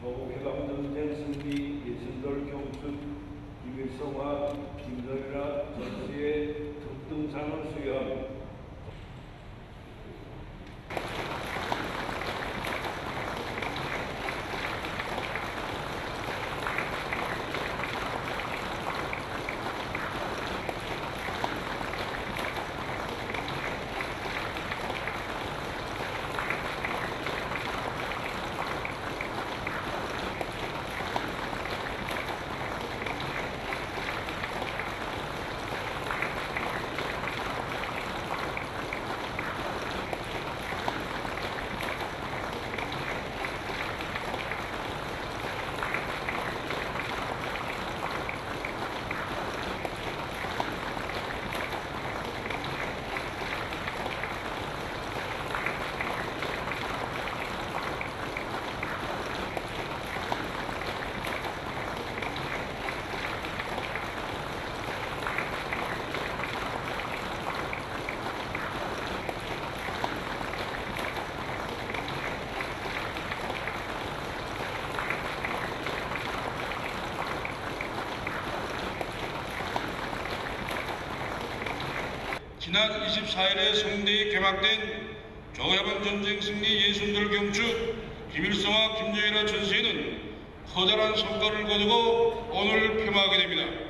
조국해방전쟁 승리 예순돌 경축 김일성화김정일화전시회 특등상을 수여합니다. 지난 24일에 성대히 개막된 조국해방전쟁 승리 예순돌 경축 김일성화 김정일화 전시회는 커다란 성과를 거두고 오늘 폐막하게 됩니다.